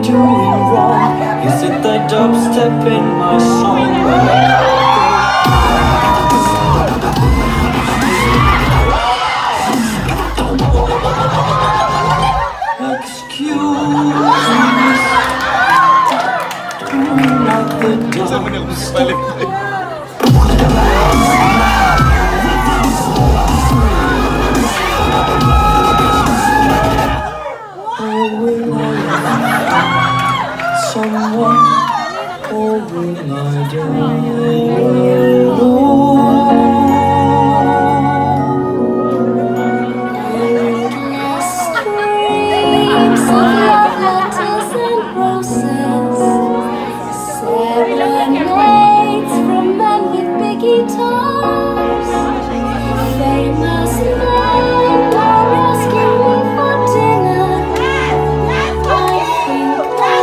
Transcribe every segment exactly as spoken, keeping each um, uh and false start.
doing wrong? Is it the dubstep in my song? Excuse me, do not the dubstep. Someone, or will I Endless streams of love letters and roses, serenades from men with big guitars. Famous men are asking me for dinner. I think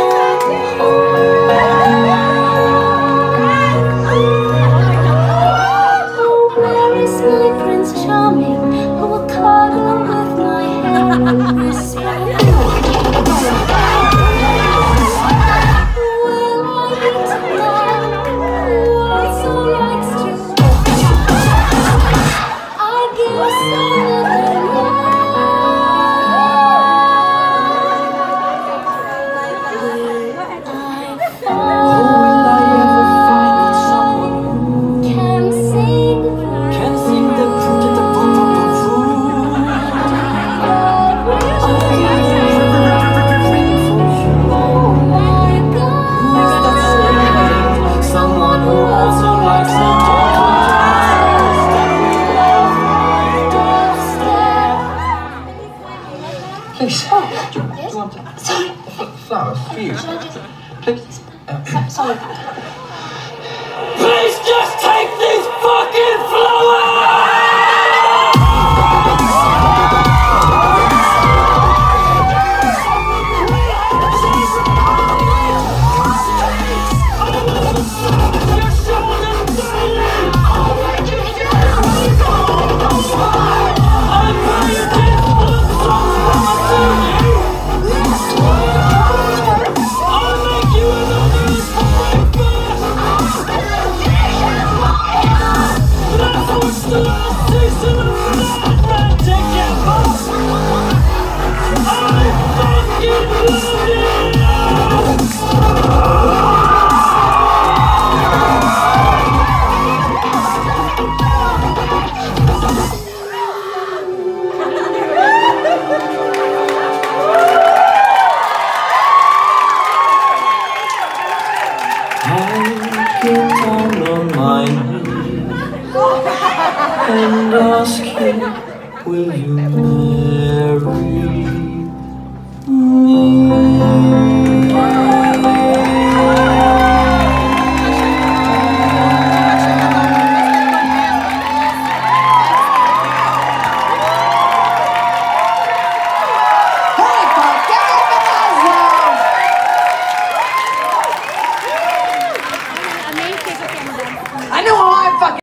where is my Prince Charming, who will cuddle with my hair and whisper? Will I eat now? What's so likes to? I guess I'll never know. Will I ever find someone who Can sing can sing the cricket the pop up of food? oh my God, Someone who also likes the dubstep. Please, do, do you want to Sorry, flowers, please? Please, sorry. please just take these fucking flowers! I get down on my knees and ask you, will you marry me?